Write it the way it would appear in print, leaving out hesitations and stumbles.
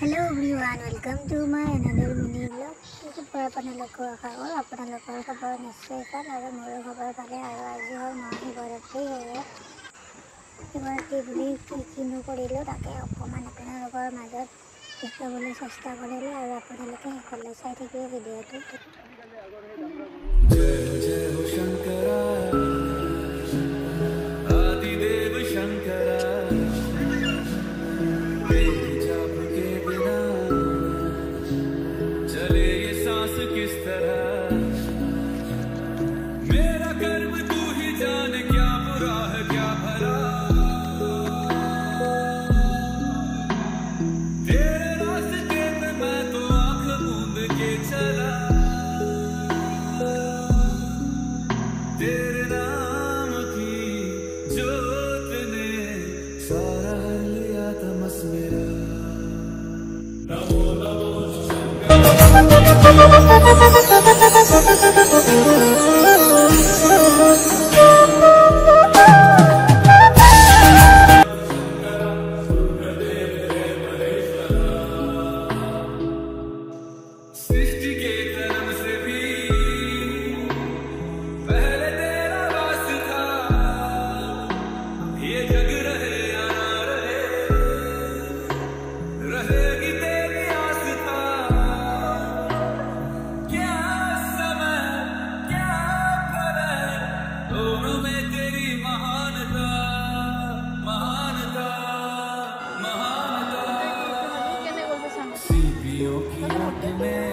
Hello everyone, welcome to my another mini blog. আপোনালোকৰ খবৰ আপোনালোকৰ খবৰ নিশ্চয় ভাল আৰু মোৰ খবৰ ভালে। আৰু আজি হ'ল মহাশিৱৰাত্ৰি, সেয়ে শিৱৰাত্ৰি বুলি কিনো কৰিলোঁ তাকে অকণমান আপোনালোকৰ মাজত দেখাবলৈ চেষ্টা কৰিলোঁ আৰু আপোনালোকে শেষলৈ চাই থাকিব ভিডিঅ'টো। किस तरह मेरा कर्म तू ही जाने, क्या बुरा है क्या भला, तेरे रास्ते पे मैं तो आंख मूंद के चला, तेरे नाम की जोत ने सारा लिया तमस मेरा। नमो नमो सृष्टि के कर्म से भी पहले तेरा वास था, ये जग रहे या ना रहे, रहेगी तेरी आस्था। क्या समय क्या प्रलय, दोनों में तेरी महानता महानता महानता। सीपियों की ओट में